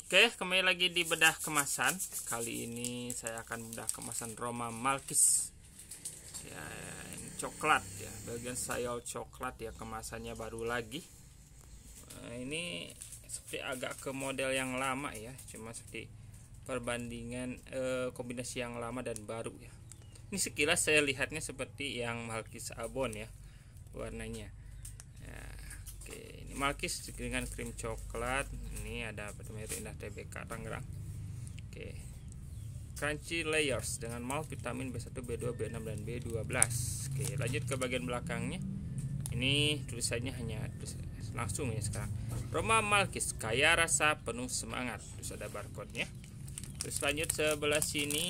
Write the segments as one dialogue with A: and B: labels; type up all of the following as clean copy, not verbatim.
A: Oke, kembali lagi di bedah kemasan. Kali ini saya akan bedah kemasan Roma Malkis. Ya, ini coklat ya, bagian sayur coklat ya, kemasannya baru lagi. Ini seperti agak ke model yang lama ya, cuma seperti perbandingan kombinasi yang lama dan baru ya. Ini sekilas saya lihatnya seperti yang Malkis Abon ya, warnanya. Ya, oke, ini Malkis dengan krim coklat. Ini ada merek Indah TBK Tangerang. Oke, crunchy layers dengan malt, vitamin B1, B2, B6 dan B12. Oke, lanjut ke bagian belakangnya. Ini tulisannya hanya langsung ya sekarang. Roma Malkis, kaya rasa, penuh semangat. Terus ada barcode-nya. Terus lanjut sebelah sini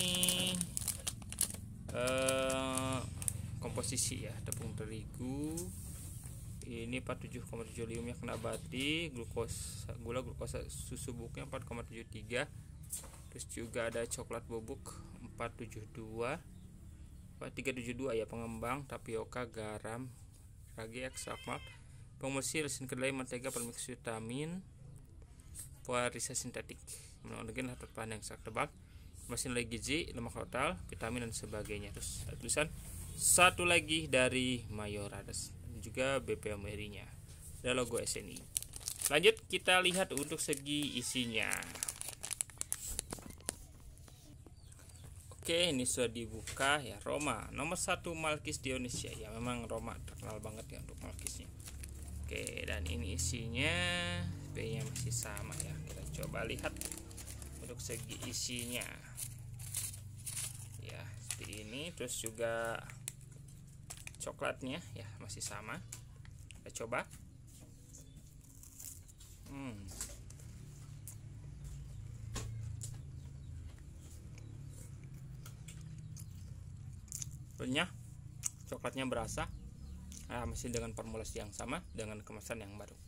A: komposisi ya, tepung terigu. Ini 47,75 kena bati, gula glukosa susu bubuknya 4,73. Terus juga ada coklat bubuk 372 ya, pengembang, tapioka, garam, ragi, ekstrak malt, pembersih, resin kedelai, mentega, permix vitamin, pewarisa sintetik, mengandung latar panjang yang sangat tebal, mesin lagi gizi, lemak total, vitamin dan sebagainya. Terus ada tulisan satu lagi dari Mayora dan juga BP Merinya, ada logo SNI. Lanjut kita lihat untuk segi isinya. Oke, ini sudah dibuka ya. Roma nomor 1 Malkis di Indonesia ya, memang Roma terkenal banget ya untuk Malkisnya. Oke, dan ini isinya B-nya masih sama ya. Kita coba lihat untuk segi isinya ya, seperti ini. Terus juga coklatnya ya masih sama. Kita coba. Renyah, coklatnya berasa. Masih dengan formulasi yang sama, dengan kemasan yang baru.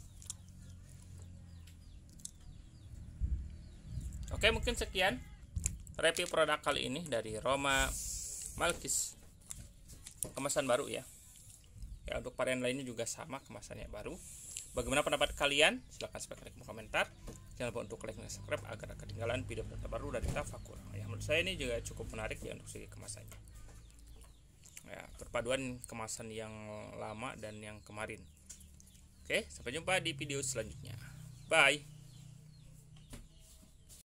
A: Oke, mungkin sekian review produk kali ini dari Roma Malkis, kemasan baru ya. Ya, untuk varian lainnya juga sama, kemasannya baru. Bagaimana pendapat kalian? Silahkan like, komentar. Jangan lupa untuk like dan subscribe agar ketinggalan video terbaru dari Tafakur. Ya, menurut saya ini juga cukup menarik ya untuk segi kemasannya. Ya, perpaduan kemasan yang lama dan yang kemarin. Oke, sampai jumpa di video selanjutnya. Bye.